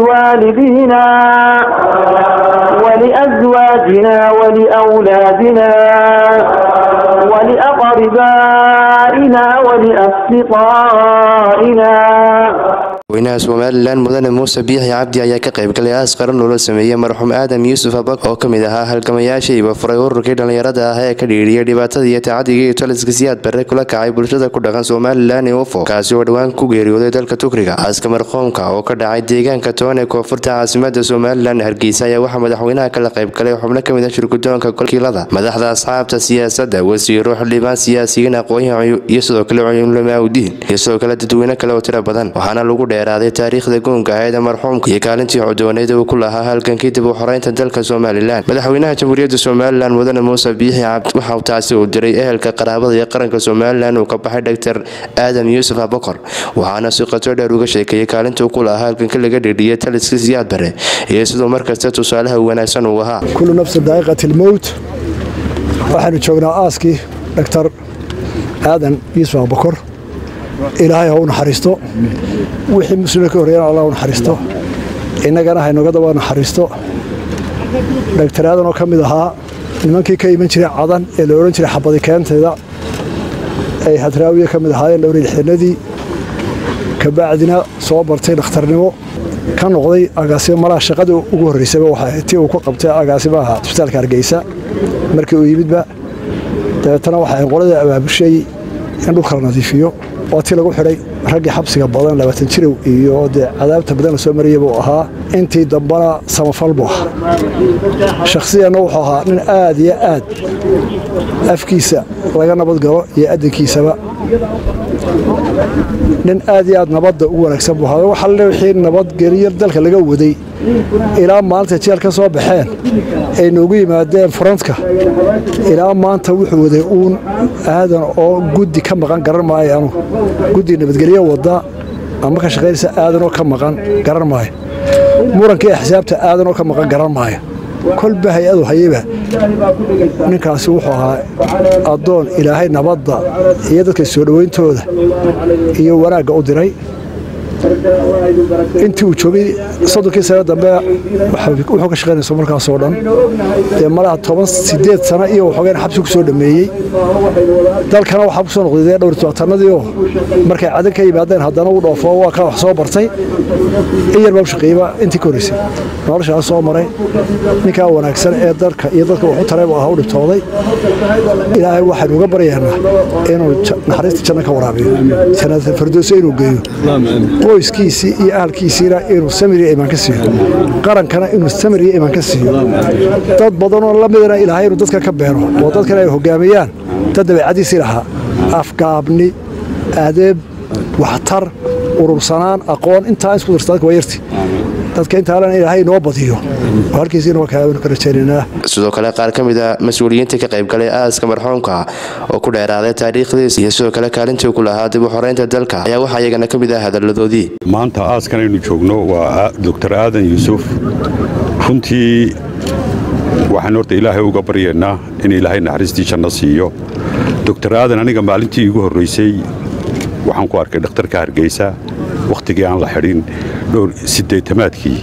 ولوالدينا ولأزواجنا ولأولادنا ولأقربائنا ولأصدقائنا. madaxweynaha Soomaaliland mudane Muuse Biixi Cabdi ayaa ka qayb galay aas qaran loo sameeyay marxuum Aadam Yuusuf Abak oo kamid ahaa halgamayaashii wafuray ururkii dhalinyarada ah ee ka dhiiriyay dhibaatada iyo tacadiga iyo taliska siyaad barre kula kacay bulshada ku dhaqan Soomaaliland ee UFO kaasi oo dhawaan ku geeriyooday dalka Turkiga. Aaska marxuumka oo ka dhacay deegaanka Toon ee koonfurta caasimadda Soomaaliland Hargeysa ayaa waxa madaxweynaha kala qayb galay xubno kamid ah shirkudoonka golkiilada madaxda asxaabta siyaasadda wasiiro xildhibaan siyaasiyiin aqoon-yahan iyo sidoo kale culumaa u diin iyo sidoo kale dadweyne kale oo tiro badan waxaana lagu dheeraaday taariikhda goonka ah marxuumka iyo kaalintii codooneed uu ku lahaa halgankii dib u xoreynta dalka Soomaaliland. Madaxweynaha Jamhuuriyadda Soomaaliland mudane Muuse Biixi Cabdi waxa uu taasi u diray ehelka qaraabada iyo qaranka Soomaaliland uu ka baxay Dr. Aadam Yuusuf Abak waxaana si qoto dheer uga sheekayay kaalintii uu ku lahaa halgankii laga dhiiriyay taliska siyaad barre iyo sidoo markasta tusaalaha wanaagsan uu ahaa. kullu nafsi daa'iqatil mawt waxaanu joognaa aaskii Dr. Aadam Yuusuf Abak ilaahay ha u naxariisto wixii muslimka horeeyay Allah u naxariisto inagana ha inooga daba naxariisto. Dr. Aadam oo kamid ahaa nimankii ka iman jiray cadan ee la oran jiray xabadi keenteeda ay hadraawiye kamid ahaayeen dhowr xilladii ka bacdina soo bartay dhakhtarnimo ka noqday agaasimo malaha shaqada ugu horeysay waxa tii uu ku qabtay agaasimaha isbitaalka Hargeysa markii uu yimidba dabeetana waxa ay qolada abaabushay in dhulka nadiifiyo oo tii lagu xiray ragii xabsiga badan 20 jir iyo cadaabta badan soo mariyay buu ahaa intii dambana samafal buu shakhsiyan wuxuu ahaa nin aad iyo aad afkiisa laga nabad galo iyo adankiisaba nin aad iyo aad nabadda ugu wanaagsan buu ahaa waxa la wixii nabad geliyo dalka laga waday ilaa maanta jeelka soo baxeen ay noogu yimaadeen frontka ilaa maanta wuxuu waday uun aadan oo guddi ka maqan garan maayo anu guddi nabadgelyo wada ama ka shaqeynaysa aadan oo ka maqan garan maayo murankii xisaabta aadan oo ka maqan garan maayo kol bahayadu hayba ninkaasi wuxuu ahaa adoon ilaahay nabadda iyo dadka soo dhaweyntooda iyo wanaagga u diray intii uu joogay sodonkii sano dambe wuxuu ka shaqeynayso markaas oo dhan malaha 18 sano iyo wuxuu xabsi ku soo dhameeyay dalkana waxa ku soo noqday dhowr tobanadii oo markay cadan ka yimaadeen haddana uu dhoofo waa ka wax soo bartay iyar baa shaqeeyba intii korisay nolosha soo maray ninka wanaagsan ee dalka iyo dadka wuxuu taray oo u dhibtooday ilaahay waxa uga baryaynaa inuu naxariista janno ka waraabiyo sanad firdawsi inuu geeyo qoyskiisii iyo ahalkiisiina inuu samiriyo iimaan ka siiyo qarankana inuu samiriyo iimaan ka siiyo dad badan oo la midna ilaahay inuu dadka ka beero oo dadkana ay hogaamiyaan dad dabeecadiisii lahaa afgaabni adeeb waxtar urursanaan aqoon intaa isku dirtaa ku yarti dadka inta aan ilaahay noo badiyo halkiisina waa ka rajaynaa. sidoo kale qaar kamid ah mas'uuliyiinta ka qayb galay aaska marxuumka oo ku dheeraaday taariikhdiisa iyo sidoo kale kaalintii uu ku lahaa dib u xoreynta dalka ayaa waxa iyagana kamid ah hadaladoodii. maanta aaskan aynu joogno waa Dr. Aadam Yuusuf runtii waxaan horta ilaahay uga baryaynaa in ilaahay naxariistii janno siiyo. Dr. Aadam aniga maalintii ugu horeysay waxaan ku arkay dhakhtarka Hargeysa waqtigii aan la xirin dhowr 8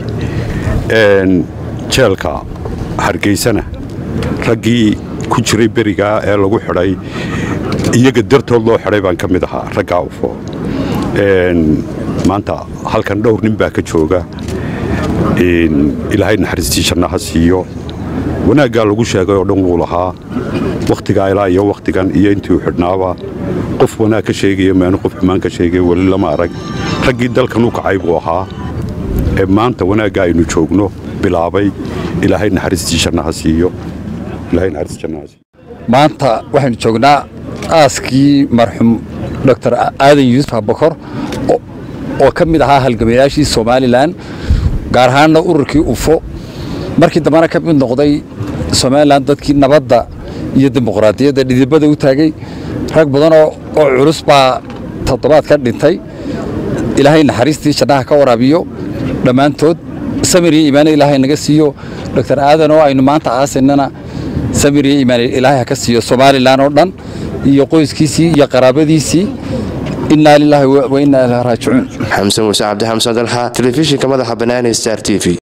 jeelka Hargeysana raggii ku jiray beriga ee lagu xiray iyaga dartood loo xiray baan kamid ahaa ragga UFO maanta halkan dhowr nin baa ka jooga ilaahay naxariistii janno ha siiyo wanaagga lagu sheegay oo dhan uu lahaa waqtiga ilaa iyo waqtigan iyo intii uu xidhnaaba qof wanaag ka sheegay ma qof xumaan ka sheegay wali lama arag raggii dalkan uu kacay buu ahaa maanta wanaagga aynu joogno bilaabay ilaahay naxariistii janno ha siiyo ilaahay naxariistii janno ha siiyo. maanta waxaynu joognaa aaskii marxuum Dr. Aadam Yuusuf Abak oo ka mid ahaa halgamayaashii Soomaaliland gaar ahaan ururkii UFO markii dambana ka mid noqday Soomaaliland dadkii nabadda iyo dimuqraadiyadda dhidibada u taagay rag badan oo culus baa toddobaad ka dhintay ilaahay naxariistii jannaha ka waraabiyo dhammaantood samir iyo iimaan ilaahay naga siiyo. Dr. Aadam oo aynu maanta aasinana samir iyo iimaan ilaahay ka siiyo Soomaaliland oo dhan iyo qoyskiisii iyo qaraabadiisii إنا لله وإنا إليه راجعون. حمزة موسى عبد حمزة الحا تلفزيون كمدح بناني ستار تي في.